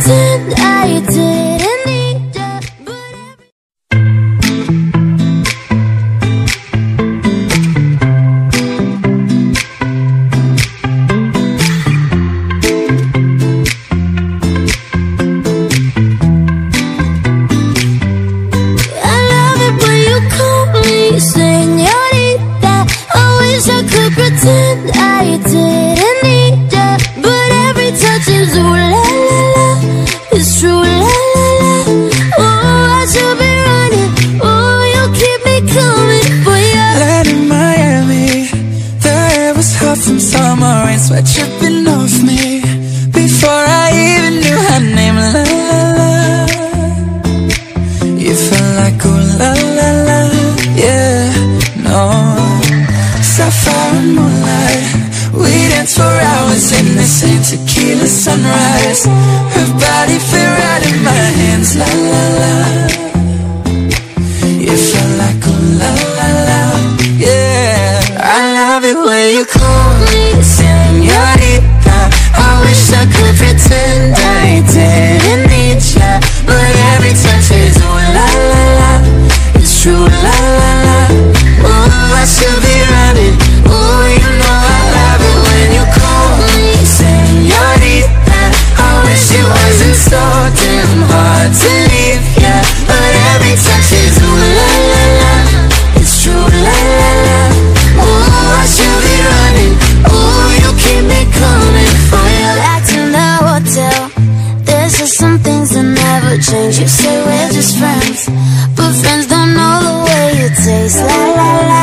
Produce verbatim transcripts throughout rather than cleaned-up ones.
pretend I didn't need you, but I love it when you call me señorita. I wish I could pretend I didn't need you, but every touch is ooh la la la. It's true la la la. Oh, I should be running. Oh, you keep me coming for you. Land in Miami, the air was hot from summer rain, sweat dripping off me before I even knew her name. La la la. You felt like ooh la la la. Yeah, no. Sapphire moonlight, we danced for hours in the same tequila sunrise. Her body fit right in my hands. La la la. You felt like ooh la la la. Yeah, I love it when you call me señorita. I wish I could pretend I didn't need ya, but every touch is ooh la la la. It's true la la la. Oh, I should be running. Oh, you know I love it when you call me señorita. I wish it wasn't so damn hard to leave, yeah, but every touch is ooh la la la. It's true la la la. Oh, I should be running. Oh, you keep me coming for you. Back to the hotel, there's just some things that never change. You say we're just friends, but friends don't know the way you taste. La la la.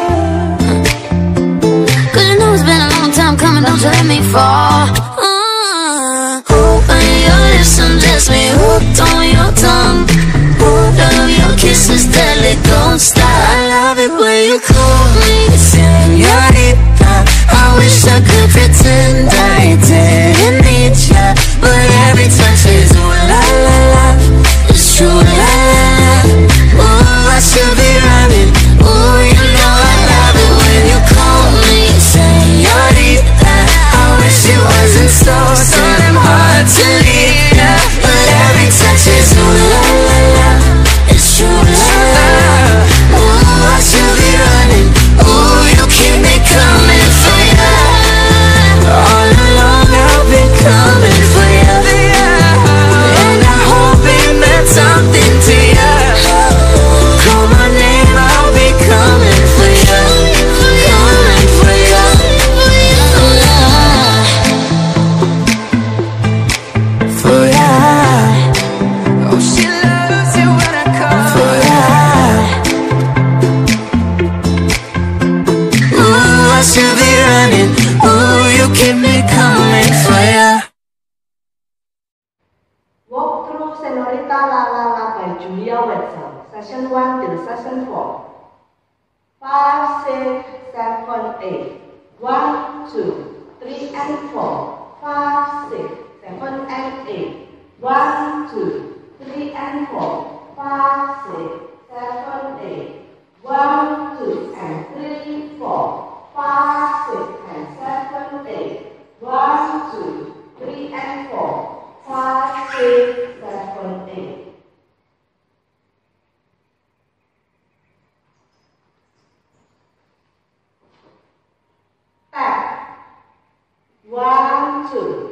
Cause you know it's been a long time coming, don't you let me fall. uh, Open your lips and just me hooked on your tongue. Oh, love your kisses deadly, don't stop. I love it when you call me señorita. I wish I could pretend I didn't need ya, but every touch is ooh la la la. It's true la la la. Oh, I should be running. Oh, you know I love it when you call me señorita. I wish it wasn't so so damn hard to leave ya, but every touch is ooh la la la. It's true la la la. Oh, I should be running. Oh, you keep me coming for ya. All along I've been coming for ya, and I hope it meant something to ya. Call my name, I'll be coming for ya, coming for ya. For ya. Oh, she loves it when I call for ya. Ooh, I should be running. Ooh, you keep me coming for ya. Walk through Senorita La La La by Julia Wetzel, session one till session four. Five, six, seven, eight. One, two, three, and four. Five, six, seven, and eight. One, two, three, and four. Five, six, seven, eight. One, two, and three, four. Five, six, and seven, eight. One, two, three, and four. Five, six, seven, eight. Back. One, two.